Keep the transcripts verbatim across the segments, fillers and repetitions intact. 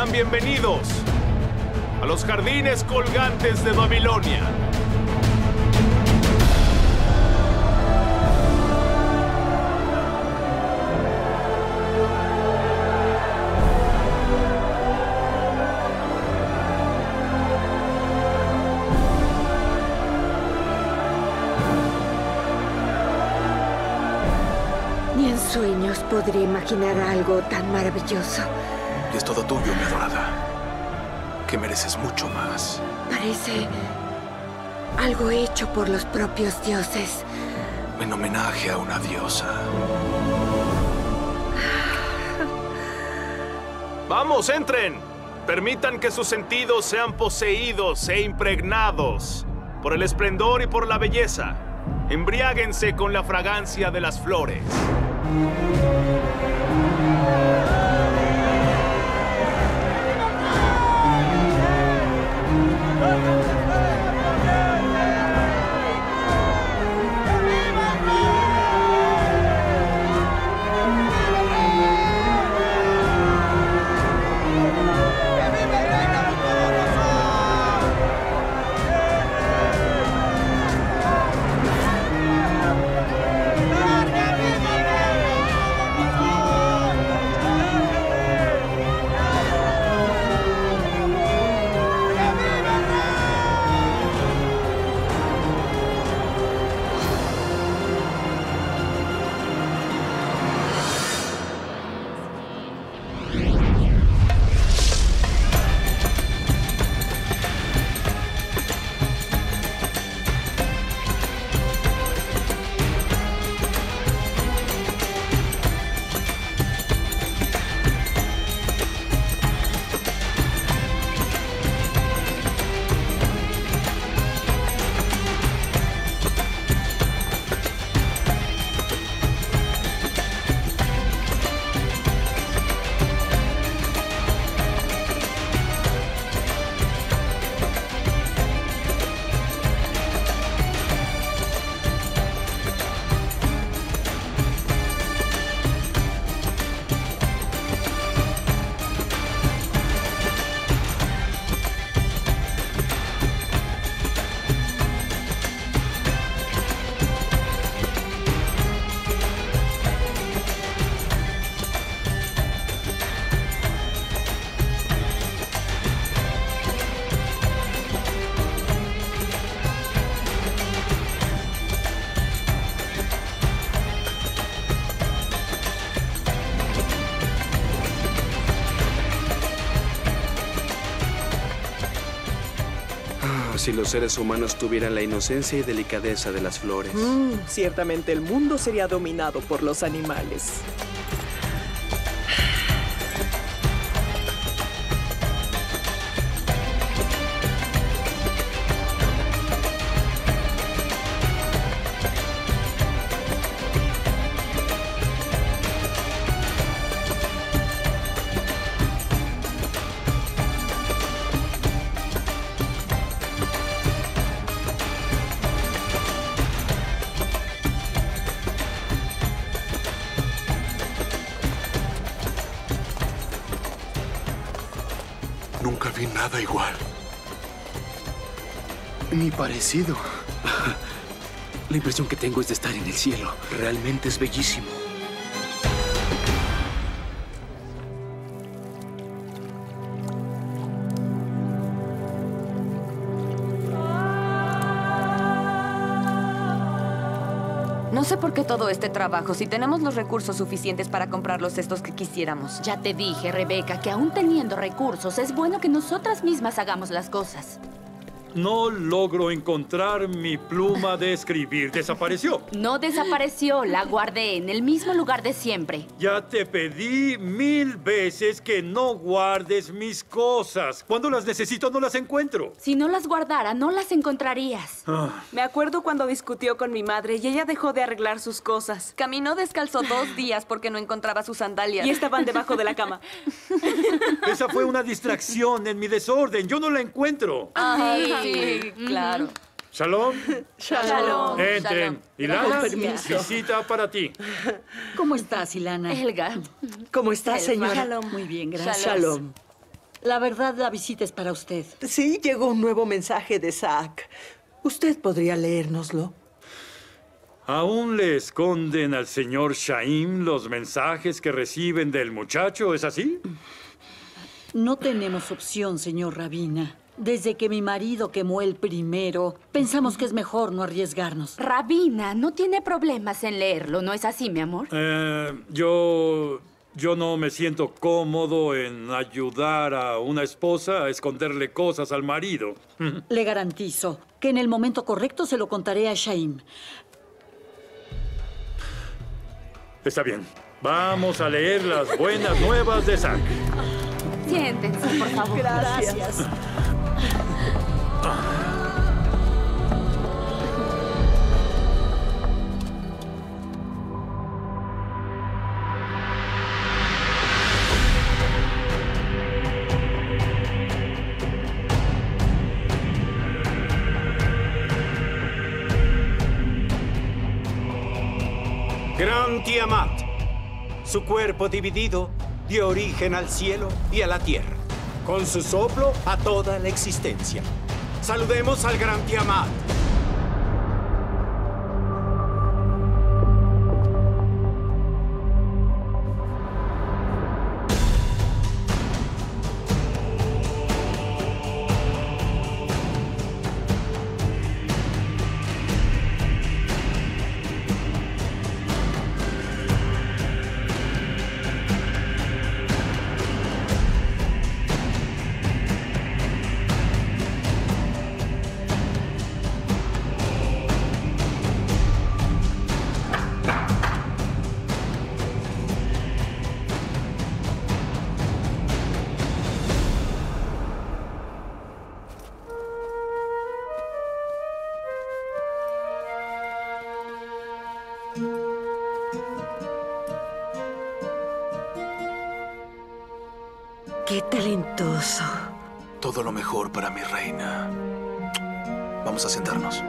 Sean bienvenidos a los jardines colgantes de Babilonia. Ni en sueños podría imaginar algo tan maravilloso. Y es todo tuyo, mi adorada, que mereces mucho más. Parece algo hecho por los propios dioses. En homenaje a una diosa. ¡Vamos, entren! Permitan que sus sentidos sean poseídos e impregnados por el esplendor y por la belleza. Embriáguense con la fragancia de las flores. Si los seres humanos tuvieran la inocencia y delicadeza de las flores. Mm, ciertamente el mundo sería dominado por los animales. Nunca vi nada igual. Ni parecido. La impresión que tengo es de estar en el cielo. Realmente es bellísimo. No sé por qué todo este trabajo, si tenemos los recursos suficientes para comprar los cestos que quisiéramos. Ya te dije, Rebeca, que aún teniendo recursos, es bueno que nosotras mismas hagamos las cosas. No logro encontrar mi pluma de escribir. ¿Desapareció? No desapareció, la guardé en el mismo lugar de siempre. Ya te pedí mil veces que no guardes mis cosas. Cuando las necesito, no las encuentro. Si no las guardara, no las encontrarías. Ah. Me acuerdo cuando discutió con mi madre y ella dejó de arreglar sus cosas. Caminó descalzo dos días porque no encontraba sus sandalias. Y estaban debajo de la cama. Esa fue una distracción en mi desorden. Yo no la encuentro. Ay, sí, claro. Shalom. Shalom. Entren. Shalom. Ilana, Con permiso. visita para ti. ¿Cómo estás, Ilana? Helga. ¿Cómo estás, Elfa. señora? Shalom. Muy bien, gracias. Shalom. Shalom. La verdad, la visita es para usted. Sí, llegó un nuevo mensaje de Zack. ¿Usted podría leérnoslo? ¿Aún le esconden al señor Shaim los mensajes que reciben del muchacho? ¿Es así? No tenemos opción, señor Rabina. Desde que mi marido quemó el primero, pensamos que es mejor no arriesgarnos. Rabina no tiene problemas en leerlo, ¿no es así, mi amor? Eh, yo... Yo no me siento cómodo en ayudar a una esposa a esconderle cosas al marido. Le garantizo que en el momento correcto se lo contaré a Shaim. Está bien. Vamos a leer las buenas nuevas de Zack. Siéntense, por favor. Gracias. Gracias. Gran Tiamat. Su cuerpo dividido dio origen al cielo y a la tierra. Con su soplo a toda la existencia. Saludemos al Gran Tiamat. Qué talentoso. Todo lo mejor para mi reina. Vamos a sentarnos.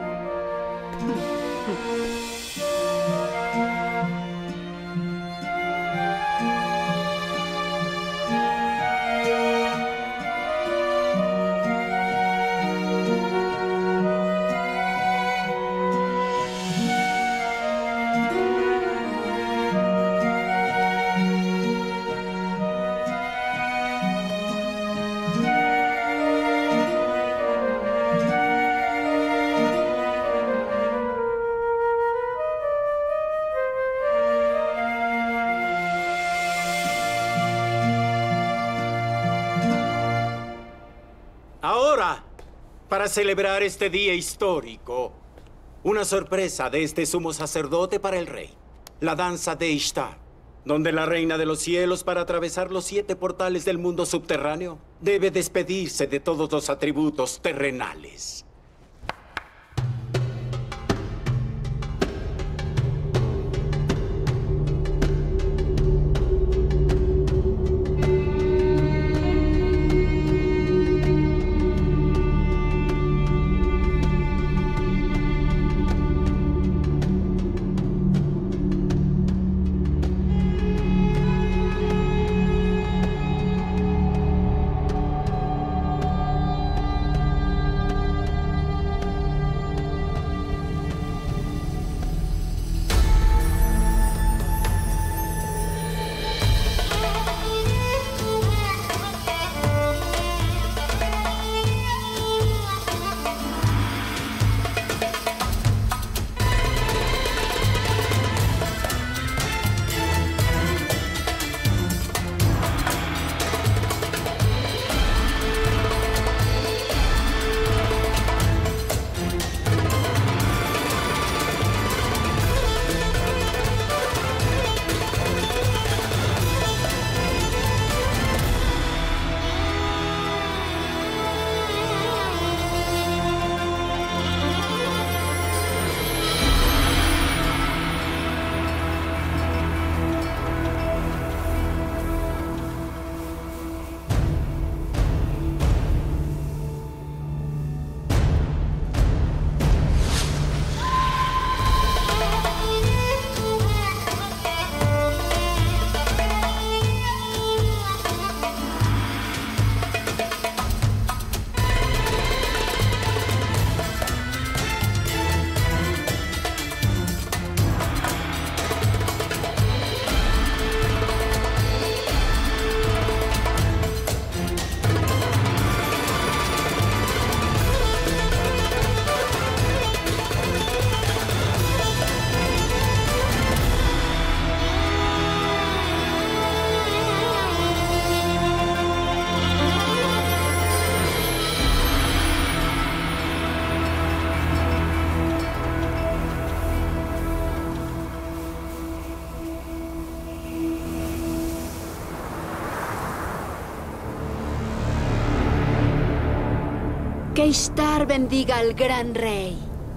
Ahora, para celebrar este día histórico, una sorpresa de este sumo sacerdote para el rey. La danza de Ishtar, donde la reina de los cielos, para atravesar los siete portales del mundo subterráneo, debe despedirse de todos los atributos terrenales. Que Ishtar bendiga al gran rey.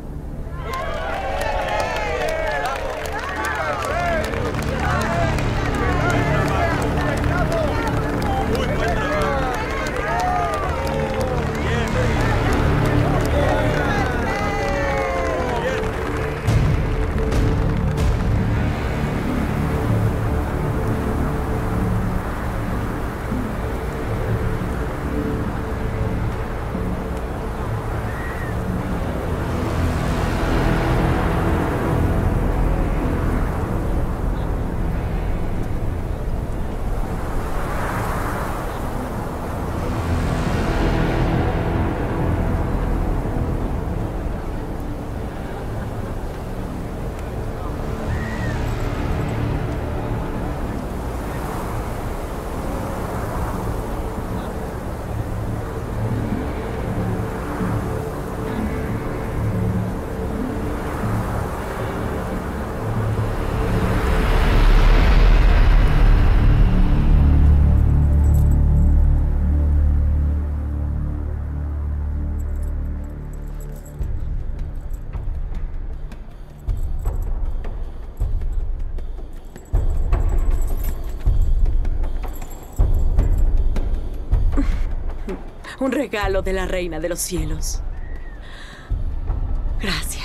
Un regalo de la Reina de los Cielos. Gracias.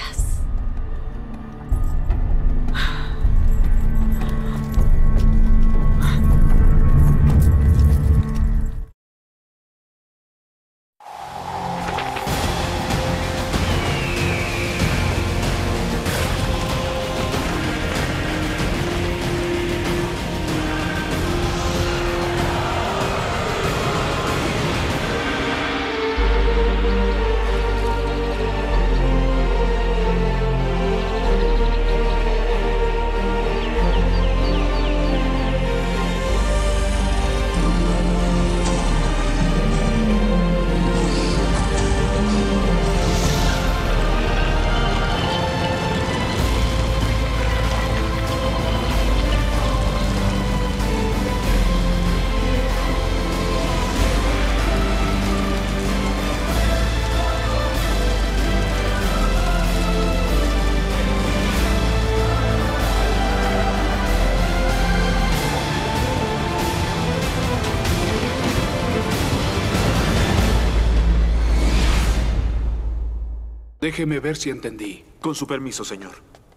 Déjeme ver si entendí. Con su permiso, señor.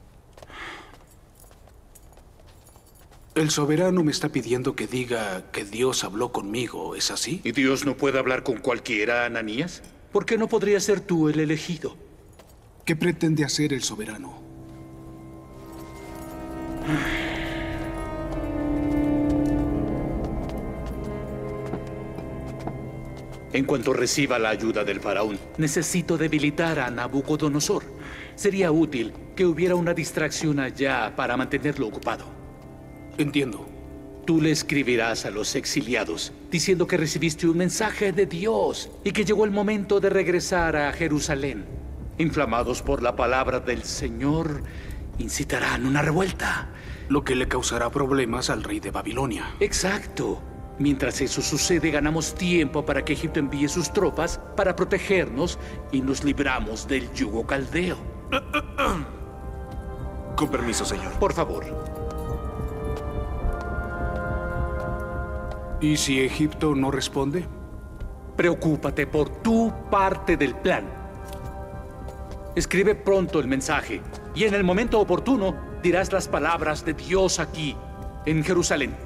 El soberano me está pidiendo que diga que Dios habló conmigo, ¿es así? ¿Y Dios no puede hablar con cualquiera, Ananías? ¿Por qué no podría ser tú el elegido? ¿Qué pretende hacer el soberano? En cuanto reciba la ayuda del faraón, necesito debilitar a Nabucodonosor. Sería útil que hubiera una distracción allá para mantenerlo ocupado. Entiendo. Tú le escribirás a los exiliados diciendo que recibiste un mensaje de Dios y que llegó el momento de regresar a Jerusalén. Inflamados por la palabra del Señor, incitarán una revuelta. Lo que le causará problemas al rey de Babilonia. Exacto. Mientras eso sucede, ganamos tiempo para que Egipto envíe sus tropas para protegernos y nos libramos del yugo caldeo. Con permiso, señor. Por favor. ¿Y si Egipto no responde? Preocúpate por tu parte del plan. Escribe pronto el mensaje y en el momento oportuno dirás las palabras de Dios aquí, en Jerusalén.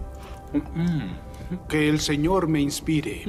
Que el Señor me inspire.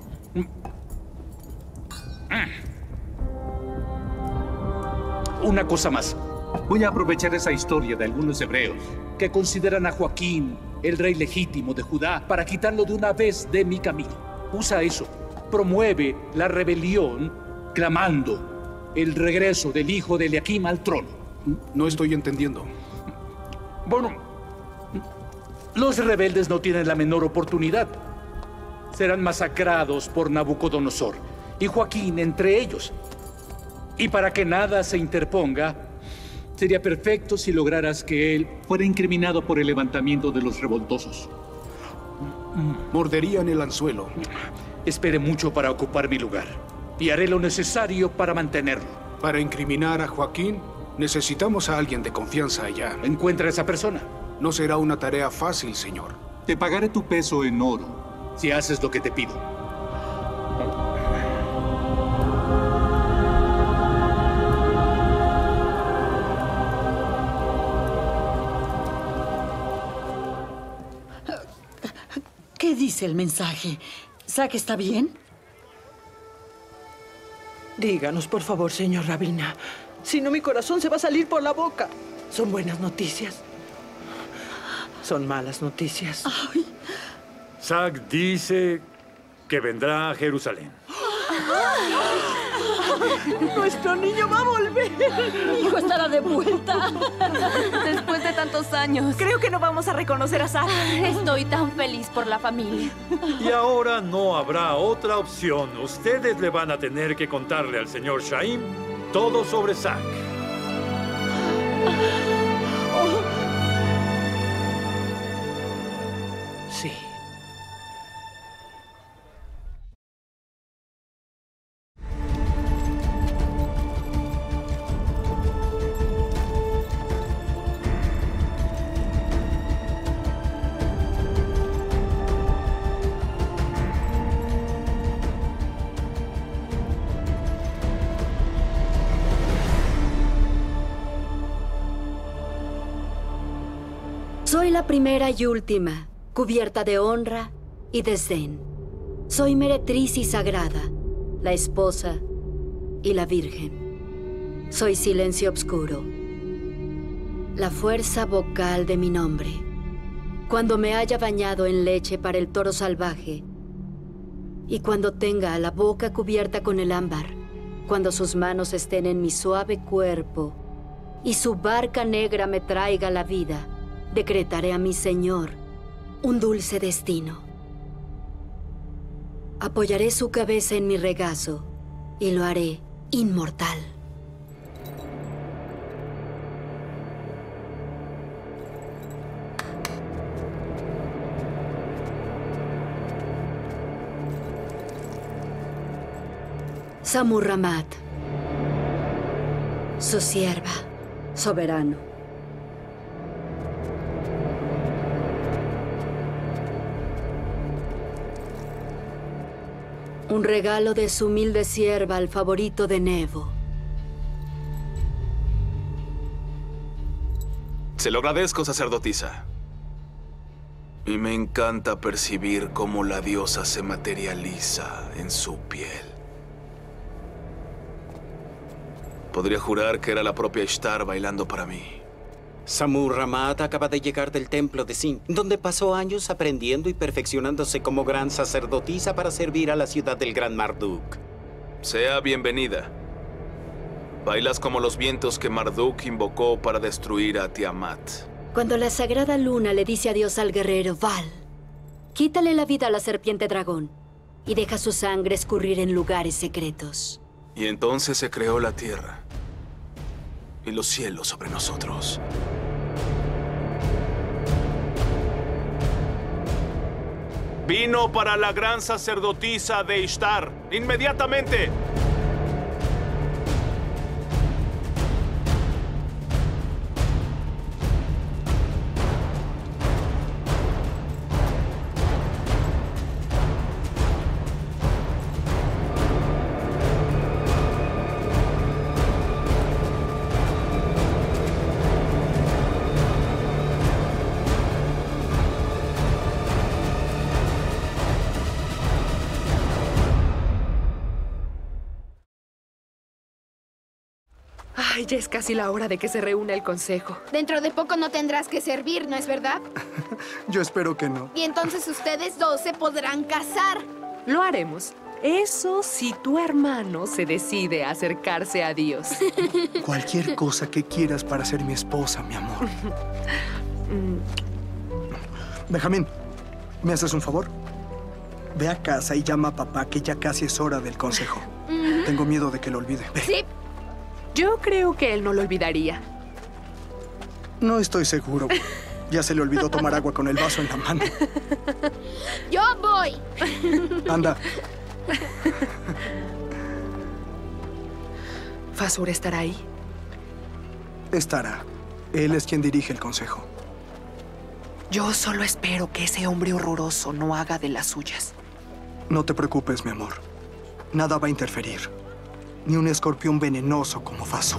Una cosa más. Voy a aprovechar esa historia de algunos hebreos que consideran a Joaquín el rey legítimo de Judá para quitarlo de una vez de mi camino. Usa eso. Promueve la rebelión clamando el regreso del hijo de Eliakim al trono. No estoy entendiendo. Bueno, los rebeldes no tienen la menor oportunidad. Serán masacrados por Nabucodonosor y Joaquín entre ellos. Y para que nada se interponga, sería perfecto si lograras que él fuera incriminado por el levantamiento de los revoltosos. Morderían el anzuelo. Espere mucho para ocupar mi lugar. y haré lo necesario para mantenerlo. Para incriminar a Joaquín, necesitamos a alguien de confianza allá. Encuentra a esa persona. No será una tarea fácil, señor. Te pagaré tu peso en oro. Si haces lo que te pido. ¿Qué dice el mensaje? ¿Zack está bien? Díganos, por favor, señor Rabina. Si no, mi corazón se va a salir por la boca. ¿Son buenas noticias? Son malas noticias. Ay. Zack dice que vendrá a Jerusalén. ¡Nuestro niño va a volver! Mi hijo estará de vuelta. Después de tantos años. Creo que no vamos a reconocer a Zack. Estoy tan feliz por la familia. Y ahora no habrá otra opción. Ustedes le van a tener que contarle al señor Shaim todo sobre Zack. Sí. Soy la primera y última, cubierta de honra y desdén. Soy meretriz y sagrada, la esposa y la virgen. Soy silencio oscuro, la fuerza vocal de mi nombre. Cuando me haya bañado en leche para el toro salvaje y cuando tenga la boca cubierta con el ámbar, cuando sus manos estén en mi suave cuerpo y su barca negra me traiga la vida, decretaré a mi Señor un dulce destino. Apoyaré su cabeza en mi regazo y lo haré inmortal. Samurramat, su sierva, soberano. Un regalo de su humilde sierva al favorito de Nevo. Se lo agradezco, sacerdotisa. Y me encanta percibir cómo la diosa se materializa en su piel. Podría jurar que era la propia Ishtar bailando para mí. Samur-Ramat acaba de llegar del templo de Sin, donde pasó años aprendiendo y perfeccionándose como gran sacerdotisa para servir a la ciudad del Gran Marduk. Sea bienvenida. Bailas como los vientos que Marduk invocó para destruir a Tiamat. Cuando la sagrada luna le dice adiós al guerrero Val, quítale la vida a la serpiente dragón y deja su sangre escurrir en lugares secretos. Y entonces se creó la tierra y los cielos sobre nosotros. Vino para la gran sacerdotisa de Ishtar, inmediatamente. Ay, ya es casi la hora de que se reúna el consejo. Dentro de poco no tendrás que servir, ¿no es verdad? Yo espero que no. Y entonces ustedes dos se podrán casar. Lo haremos. Eso si tu hermano se decide a acercarse a Dios. Cualquier cosa que quieras para ser mi esposa, mi amor. Benjamín, ¿me haces un favor? Ve a casa y llama a papá, que ya casi es hora del consejo. Uh-huh. Tengo miedo de que lo olvide. Ve. Sí. Yo creo que él no lo olvidaría. No estoy seguro. Ya se le olvidó tomar agua con el vaso en la mano. ¡Yo voy! Anda. ¿Fasur estará ahí? Estará. Él es quien dirige el consejo. Yo solo espero que ese hombre horroroso no haga de las suyas. No te preocupes, mi amor. Nada va a interferir. Ni un escorpión venenoso como Fasur.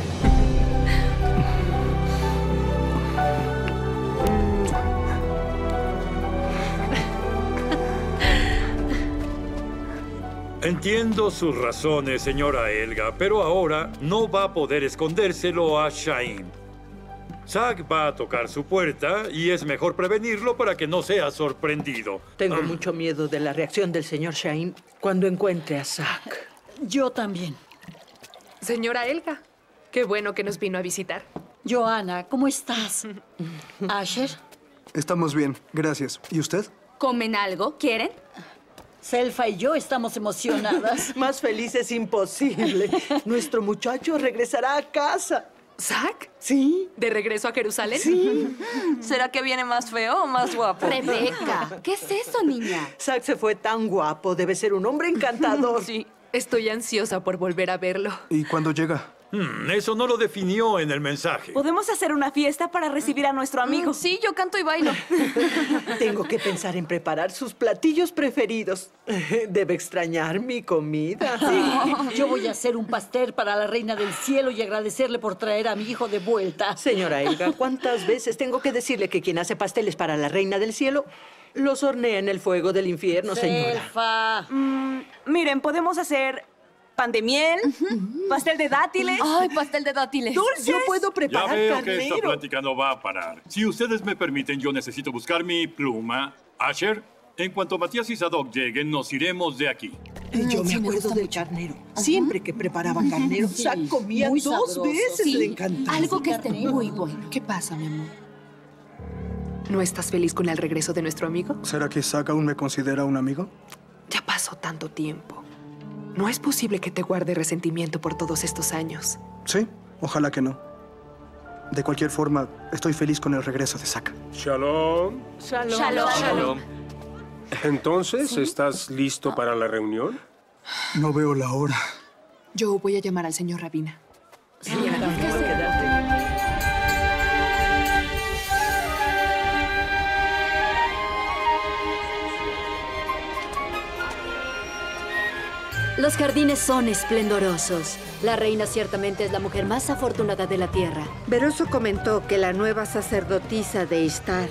Entiendo sus razones, señora Helga, pero ahora no va a poder escondérselo a Shain. Zack va a tocar su puerta y es mejor prevenirlo para que no sea sorprendido. Tengo mucho miedo de la reacción del señor Shain cuando encuentre a Zack. Yo también. Señora Helga, qué bueno que nos vino a visitar. Johanna, ¿cómo estás? ¿Asher? Estamos bien, gracias. ¿Y usted? ¿Comen algo? ¿Quieren? Selfa y yo estamos emocionadas. Más feliz es imposible. Nuestro muchacho regresará a casa. ¿Zack? Sí. ¿De regreso a Jerusalén? Sí. ¿Será que viene más feo o más guapo? Rebeca, ¿qué es eso, niña? Zack se fue tan guapo. Debe ser un hombre encantador. Sí. Estoy ansiosa por volver a verlo. ¿Y cuándo llega? Hmm, eso no lo definió en el mensaje. ¿Podemos hacer una fiesta para recibir a nuestro amigo? Mm, sí, yo canto y bailo. Tengo que pensar en preparar sus platillos preferidos. Debe extrañar mi comida. Sí. Yo voy a hacer un pastel para la reina del cielo y agradecerle por traer a mi hijo de vuelta. Señora Helga, ¿cuántas veces tengo que decirle que quien hace pasteles para la reina del cielo los hornea en el fuego del infierno, señora? Selfa. Mm, miren, podemos hacer pan de miel, uh-huh. pastel de dátiles. Ay, pastel de dátiles. Dulces. Yo puedo preparar Ya veo carnero. que esta plática no va a parar. Si ustedes me permiten, yo necesito buscar mi pluma. Asher, en cuanto Matías y Sadok lleguen, nos iremos de aquí. Y yo me acuerdo del carnero. Siempre que preparaba carnero, Sí, Zack comía muy dos sabroso. veces. Sí, Le encantaba. algo que esté muy bueno. ¿Qué pasa, mi amor? ¿No estás feliz con el regreso de nuestro amigo? ¿Será que Zack aún me considera un amigo? Ya pasó tanto tiempo. No es posible que te guarde resentimiento por todos estos años. Sí, ojalá que no. De cualquier forma, estoy feliz con el regreso de Zack. Shalom. Shalom. Shalom. Shalom. Entonces, ¿estás listo para la reunión? No veo la hora. Yo voy a llamar al señor Rabina. Sí, también puedo quedarte. Los jardines son esplendorosos. La reina ciertamente es la mujer más afortunada de la tierra. Beroso comentó que la nueva sacerdotisa de Ishtar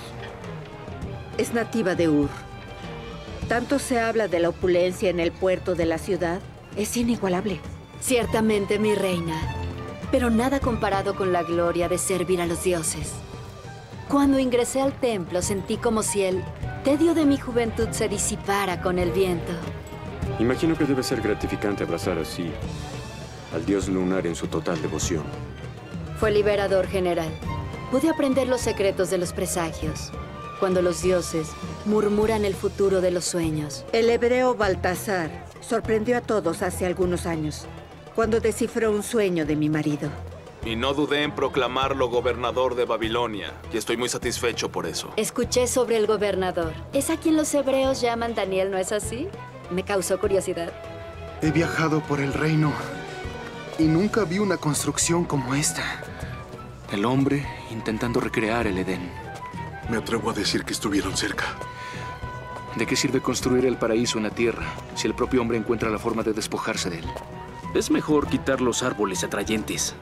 es nativa de Ur. Tanto se habla de la opulencia en el puerto de la ciudad. Es inigualable. Ciertamente, mi reina. Pero nada comparado con la gloria de servir a los dioses. Cuando ingresé al templo, sentí como si el tedio de mi juventud se disipara con el viento. Imagino que debe ser gratificante abrazar así al dios lunar en su total devoción. Fue liberador, general. Pude aprender los secretos de los presagios. Cuando los dioses murmuran el futuro de los sueños. El hebreo Baltasar sorprendió a todos hace algunos años, cuando descifró un sueño de mi marido. Y no dudé en proclamarlo gobernador de Babilonia, y estoy muy satisfecho por eso. Escuché sobre el gobernador. Es a quien los hebreos llaman Daniel, ¿no es así? Me causó curiosidad. He viajado por el reino y nunca vi una construcción como esta. El hombre intentando recrear el Edén. Me atrevo a decir que estuvieron cerca. ¿De qué sirve construir el paraíso en la tierra si el propio hombre encuentra la forma de despojarse de él? Es mejor quitar los árboles atrayentes.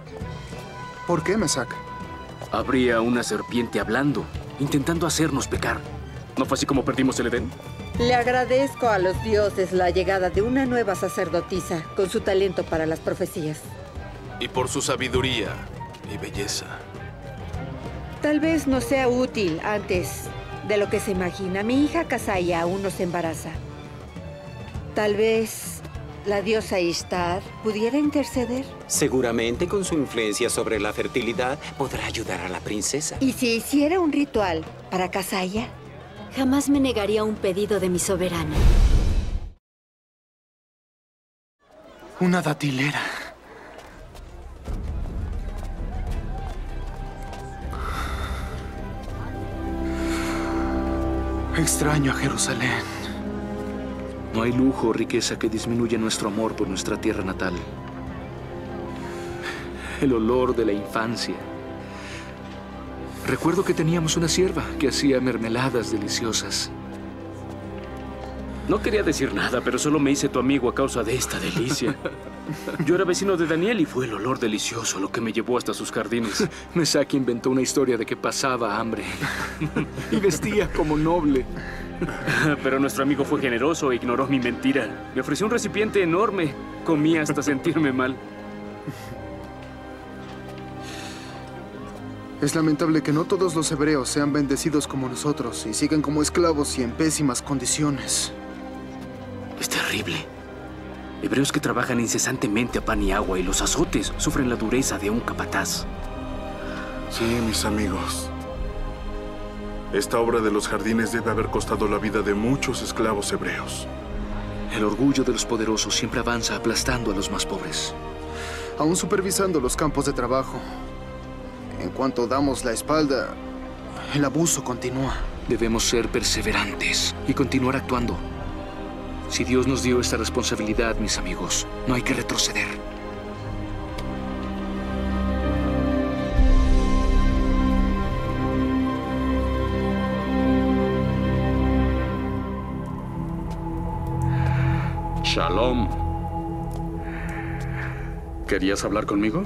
¿Por qué, Mesac? Habría una serpiente hablando, intentando hacernos pecar. ¿No fue así como perdimos el Edén? Le agradezco a los dioses la llegada de una nueva sacerdotisa con su talento para las profecías. Y por su sabiduría y belleza. Tal vez no sea útil antes de lo que se imagina. Mi hija Kasaya aún no se embaraza. Tal vez la diosa Ishtar pudiera interceder. Seguramente con su influencia sobre la fertilidad podrá ayudar a la princesa. ¿Y si hiciera un ritual para Kasaya? Jamás me negaría un pedido de mi soberano. Una datilera. Extraño a Jerusalén. No hay lujo o riqueza que disminuya nuestro amor por nuestra tierra natal. El olor de la infancia. Recuerdo que teníamos una sierva que hacía mermeladas deliciosas. No quería decir nada, pero solo me hice tu amigo a causa de esta delicia. Yo era vecino de Daniel y fue el olor delicioso lo que me llevó hasta sus jardines. Mesaki inventó una historia de que pasaba hambre. Y vestía como noble. Pero nuestro amigo fue generoso e ignoró mi mentira. Me ofreció un recipiente enorme. Comí hasta sentirme mal. Es lamentable que no todos los hebreos sean bendecidos como nosotros y sigan como esclavos y en pésimas condiciones. Es terrible. Hebreos que trabajan incesantemente a pan y agua y los azotes sufren la dureza de un capataz. Sí, mis amigos. Esta obra de los jardines debe haber costado la vida de muchos esclavos hebreos. El orgullo de los poderosos siempre avanza aplastando a los más pobres. Aún supervisando los campos de trabajo. En cuanto damos la espalda, el abuso continúa. Debemos ser perseverantes y continuar actuando. Si Dios nos dio esta responsabilidad, mis amigos, no hay que retroceder. Shalom. ¿Querías hablar conmigo?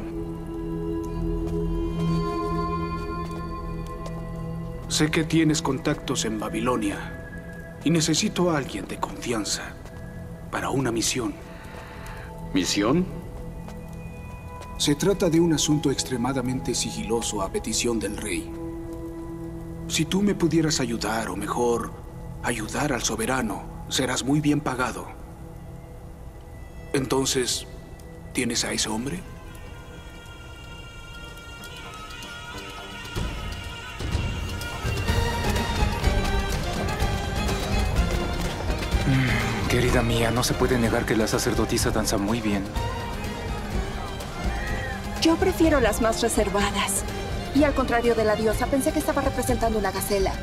Sé que tienes contactos en Babilonia y necesito a alguien de confianza para una misión. ¿Misión? Se trata de un asunto extremadamente sigiloso a petición del rey. Si tú me pudieras ayudar, o mejor, ayudar al soberano, serás muy bien pagado. Entonces, ¿tienes a ese hombre? Querida mía, no se puede negar que la sacerdotisa danza muy bien. Yo prefiero las más reservadas. Y al contrario de la diosa, pensé que estaba representando una gacela.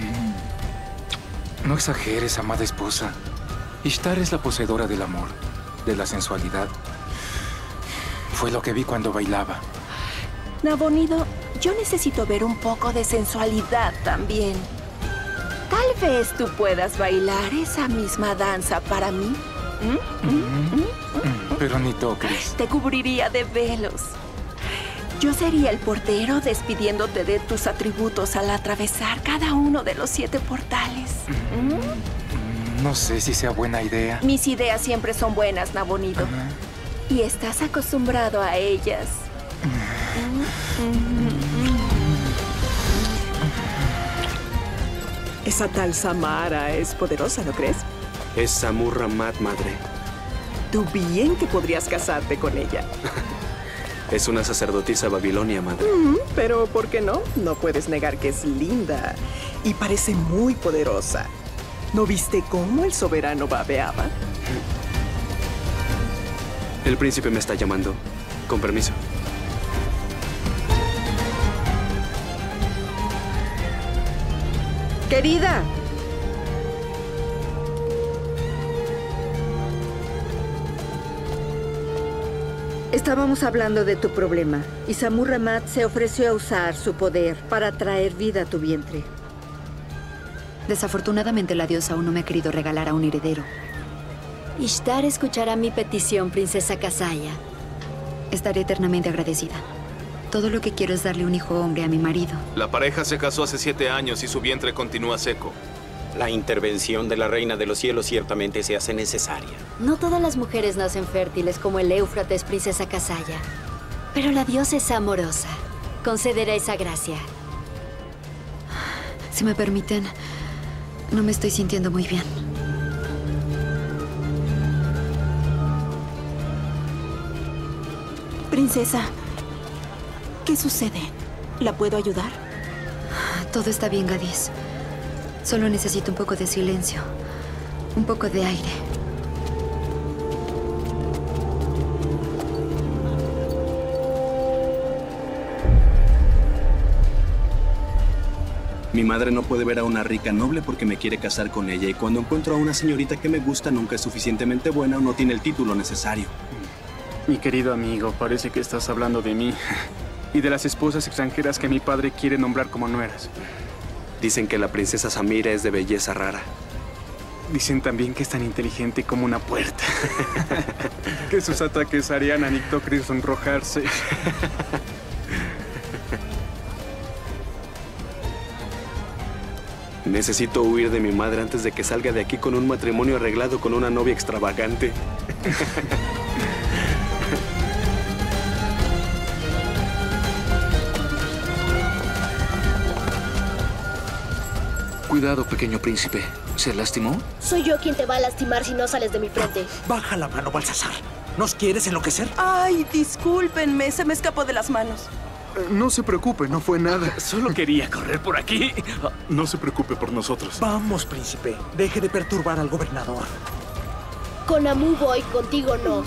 No exageres, amada esposa. Ishtar es la poseedora del amor, de la sensualidad. Fue lo que vi cuando bailaba. Nabonido, yo necesito ver un poco de sensualidad también. Tal vez tú puedas bailar esa misma danza para mí. ¿Mm? ¿Mm? ¿Mm? Pero ni toques. Te cubriría de velos. Yo sería el portero despidiéndote de tus atributos al atravesar cada uno de los siete portales. ¿Mm? No sé si sea buena idea. Mis ideas siempre son buenas, Nabonido. Uh-huh. Y estás acostumbrado a ellas. Uh-huh. Uh-huh. Esa tal Samara es poderosa, ¿no crees? Es Samurra Mat, madre. Tú bien que podrías casarte con ella. Es una sacerdotisa babilonia, madre. Mm, pero, ¿por qué no? No puedes negar que es linda y parece muy poderosa. ¿No viste cómo el soberano babeaba? El príncipe me está llamando. Con permiso. Querida. Estábamos hablando de tu problema y Samurra Mat se ofreció a usar su poder para traer vida a tu vientre. Desafortunadamente la diosa aún no me ha querido regalar a un heredero. Ishtar escuchará mi petición, princesa Kasaya. Estaré eternamente agradecida. Todo lo que quiero es darle un hijo hombre a mi marido. La pareja se casó hace siete años y su vientre continúa seco. La intervención de la Reina de los Cielos ciertamente se hace necesaria. No todas las mujeres nacen fértiles como el Éufrates, princesa Kasaya. Pero la diosa es amorosa. Concederá esa gracia. Si me permiten, no me estoy sintiendo muy bien. Princesa, ¿qué sucede? ¿La puedo ayudar? Todo está bien, Gadis. Solo necesito un poco de silencio. Un poco de aire. Mi madre no puede ver a una rica noble porque me quiere casar con ella. Y cuando encuentro a una señorita que me gusta, nunca es suficientemente buena o no tiene el título necesario. Mi querido amigo, parece que estás hablando de mí y de las esposas extranjeras que mi padre quiere nombrar como nueras. Dicen que la princesa Samira es de belleza rara. Dicen también que es tan inteligente como una puerta. Que sus ataques harían a Nictocris sonrojarse. Necesito huir de mi madre antes de que salga de aquí con un matrimonio arreglado con una novia extravagante. Cuidado, pequeño príncipe. ¿Se lastimó? Soy yo quien te va a lastimar si no sales de mi frente. Baja la mano, Balsasar. ¿Nos quieres enloquecer? Ay, discúlpenme, se me escapó de las manos. Eh, no se preocupe, no fue nada. Solo quería correr por aquí. No se preocupe por nosotros. Vamos, príncipe. Deje de perturbar al gobernador. Con Amu voy, contigo no.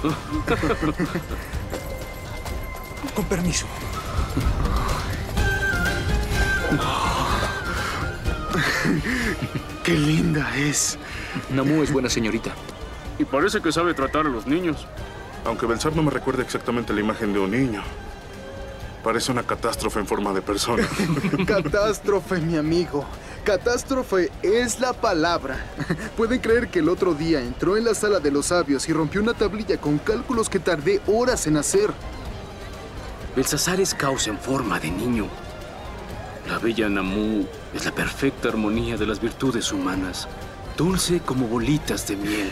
Con permiso. ¡Qué linda es! Namu es buena señorita. Y parece que sabe tratar a los niños. Aunque Belsar no me recuerda exactamente la imagen de un niño. Parece una catástrofe en forma de persona. Catástrofe, mi amigo. Catástrofe es la palabra. ¿Pueden creer que el otro día entró en la sala de los sabios y rompió una tablilla con cálculos que tardé horas en hacer? Belsasar es caos en forma de niño. La bella Namu es la perfecta armonía de las virtudes humanas. Dulce como bolitas de miel.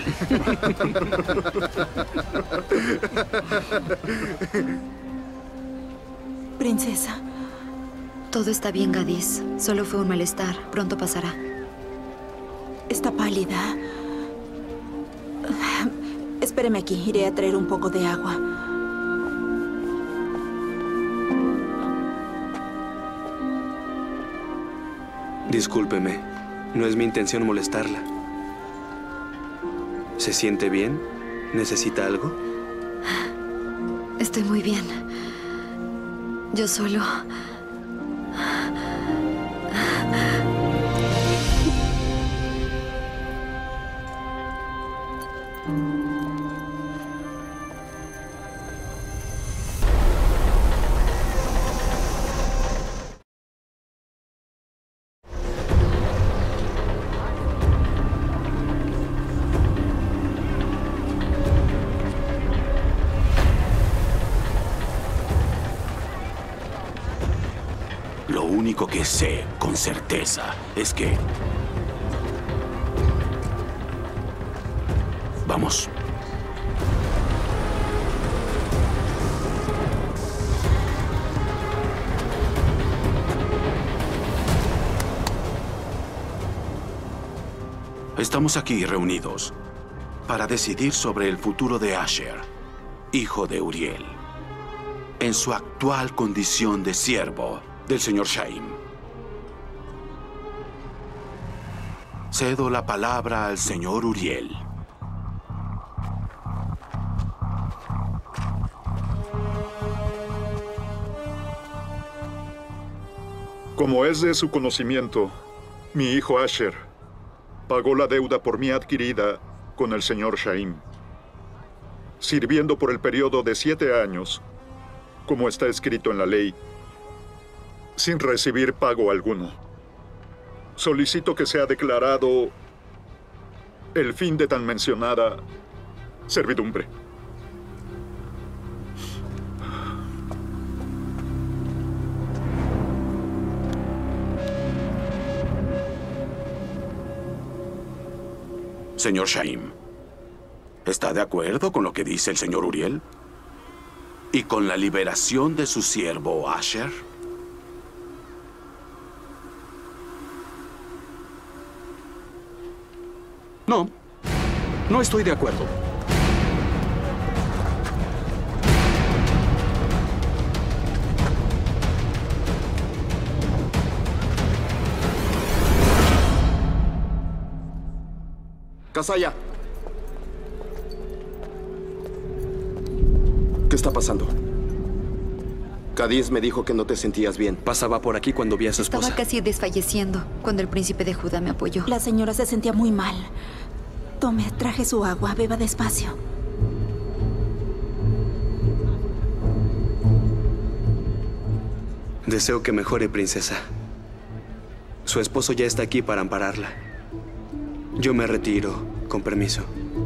Princesa. Todo está bien, Gadis. Solo fue un malestar. Pronto pasará. Está pálida. Espéreme aquí. Iré a traer un poco de agua. Discúlpeme. No es mi intención molestarla. ¿Se siente bien? ¿Necesita algo? Estoy muy bien. Yo solo... Lo único que sé con certeza es que... Vamos. Estamos aquí reunidos para decidir sobre el futuro de Asher, hijo de Uriel, en su actual condición de siervo del señor Shaim. Cedo la palabra al señor Uriel. Como es de su conocimiento, mi hijo Asher pagó la deuda por mí adquirida con el señor Shaim, sirviendo por el periodo de siete años, como está escrito en la ley, sin recibir pago alguno. Solicito que sea declarado el fin de tan mencionada servidumbre. Señor Shaim, ¿está de acuerdo con lo que dice el señor Uriel? ¿Y con la liberación de su siervo Asher? No, no estoy de acuerdo. Kasaya. ¿Qué está pasando? Cadiz me dijo que no te sentías bien. Pasaba por aquí cuando vi a su esposa. Estaba casi desfalleciendo cuando el príncipe de Judá me apoyó. La señora se sentía muy mal. Tome, traje su agua. Beba despacio. Deseo que mejore, princesa. Su esposo ya está aquí para ampararla. Yo me retiro, con permiso.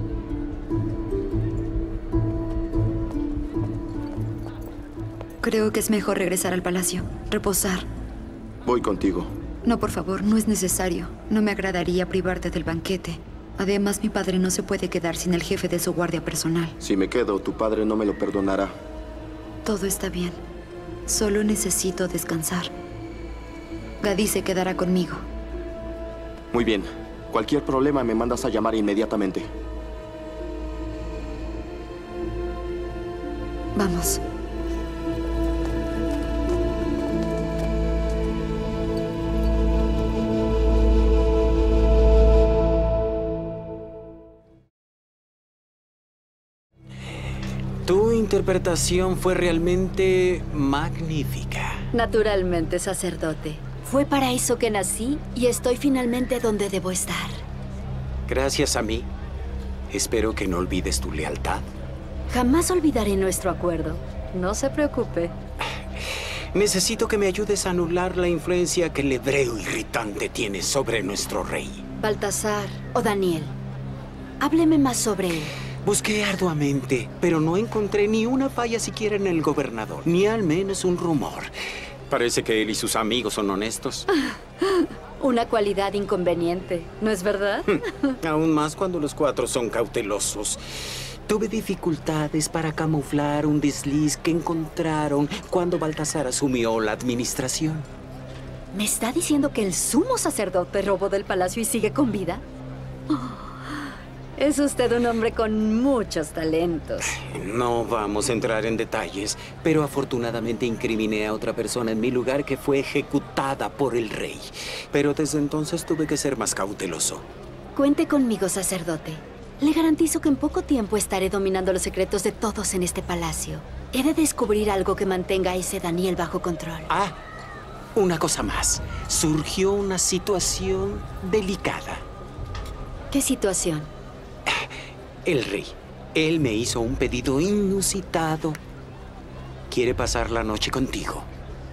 Creo que es mejor regresar al palacio, reposar. Voy contigo. No, por favor, no es necesario. No me agradaría privarte del banquete. Además, mi padre no se puede quedar sin el jefe de su guardia personal. Si me quedo, tu padre no me lo perdonará. Todo está bien. Solo necesito descansar. Gadi se quedará conmigo. Muy bien. Cualquier problema me mandas a llamar inmediatamente. Vamos. Tu interpretación fue realmente magnífica. Naturalmente, sacerdote. Fue para eso que nací y estoy finalmente donde debo estar. Gracias a mí. Espero que no olvides tu lealtad. Jamás olvidaré nuestro acuerdo. No se preocupe. Necesito que me ayudes a anular la influencia que el hebreo irritante tiene sobre nuestro rey. Baltasar o Daniel. Hábleme más sobre él. Busqué arduamente, pero no encontré ni una falla siquiera en el gobernador, ni al menos un rumor. Parece que él y sus amigos son honestos. Una cualidad inconveniente, ¿no es verdad? Aún más cuando los cuatro son cautelosos. Tuve dificultades para camuflar un desliz que encontraron cuando Baltasar asumió la administración. ¿Me está diciendo que el sumo sacerdote robó del palacio y sigue con vida? Oh. Es usted un hombre con muchos talentos. No vamos a entrar en detalles, pero afortunadamente incriminé a otra persona en mi lugar que fue ejecutada por el rey. Pero desde entonces tuve que ser más cauteloso. Cuente conmigo, sacerdote. Le garantizo que en poco tiempo estaré dominando los secretos de todos en este palacio. He de descubrir algo que mantenga a ese Daniel bajo control. Ah, una cosa más. Surgió una situación delicada. ¿Qué situación? El rey. Él me hizo un pedido inusitado. Quiere pasar la noche contigo.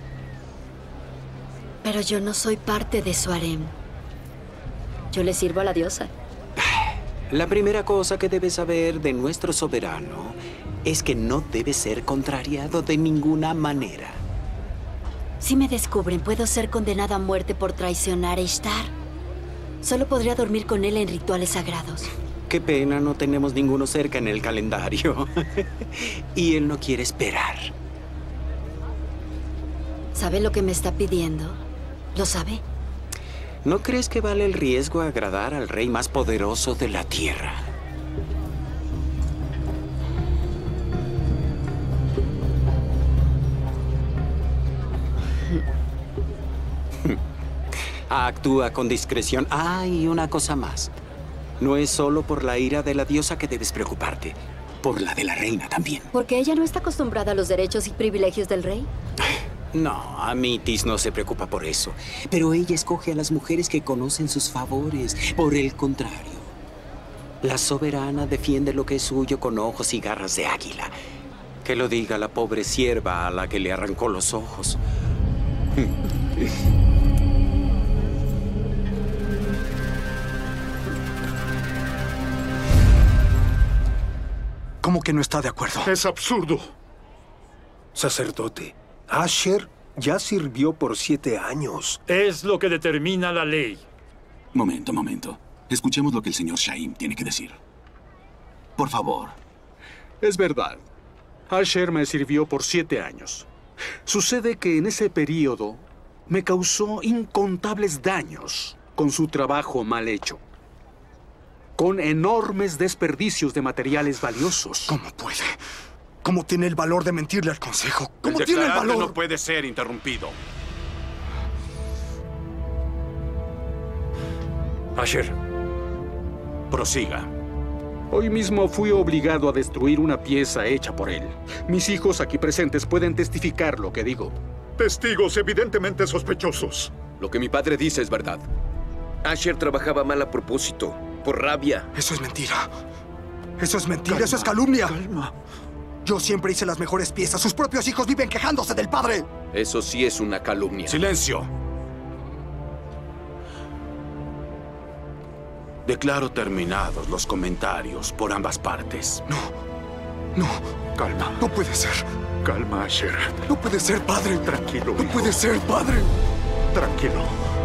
Pero yo no soy parte de su harem. Yo le sirvo a la diosa. La primera cosa que debes saber de nuestro soberano es que no debe ser contrariado de ninguna manera. Si me descubren, ¿puedo ser condenada a muerte por traicionar a Ishtar? Solo podría dormir con él en rituales sagrados. Qué pena, no tenemos ninguno cerca en el calendario. Y él no quiere esperar. ¿Sabe lo que me está pidiendo? ¿Lo sabe? ¿No crees que vale el riesgo agradar al rey más poderoso de la tierra? Actúa con discreción. Ah, y una cosa más. No es solo por la ira de la diosa que debes preocuparte. Por la de la reina también. ¿Porque ella no está acostumbrada a los derechos y privilegios del rey? No, Amitis no se preocupa por eso. Pero ella escoge a las mujeres que conocen sus favores. Por el contrario, la soberana defiende lo que es suyo con ojos y garras de águila. Que lo diga la pobre sierva a la que le arrancó los ojos. ¿Cómo que no está de acuerdo? Es absurdo. Sacerdote, Asher ya sirvió por siete años. Es lo que determina la ley. Momento, momento. Escuchemos lo que el señor Shaim tiene que decir. Por favor. Es verdad. Asher me sirvió por siete años. Sucede que en ese periodo me causó incontables daños con su trabajo mal hecho. Con enormes desperdicios de materiales valiosos. ¿Cómo puede? ¿Cómo tiene el valor de mentirle al consejo? ¿Cómo el tiene el valor? no puede ser interrumpido. Asher, prosiga. Hoy mismo fui obligado a destruir una pieza hecha por él. Mis hijos aquí presentes pueden testificar lo que digo. Testigos evidentemente sospechosos. Lo que mi padre dice es verdad. Asher trabajaba mal a propósito, por rabia. Eso es mentira. Eso es mentira, Calma, eso es calumnia. Calma. Yo siempre hice las mejores piezas. Sus propios hijos viven quejándose del padre. Eso sí es una calumnia. ¡Silencio! Declaro terminados los comentarios por ambas partes. No. No. Calma. No puede ser. Calma, Asher. No puede ser, padre. Tranquilo, No hijo. puede ser, padre. Tranquilo.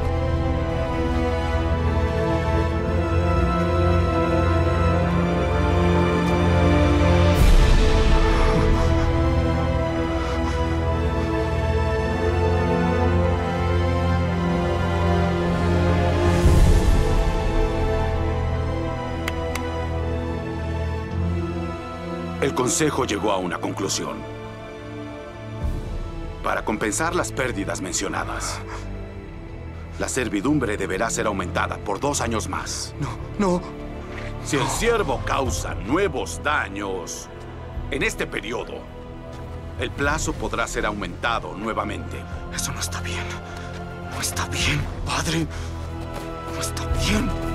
El Consejo llegó a una conclusión. Para compensar las pérdidas mencionadas, la servidumbre deberá ser aumentada por dos años más. No, no. Si el siervo causa nuevos daños en este periodo, el plazo podrá ser aumentado nuevamente. Eso no está bien. No está bien, padre. No está bien.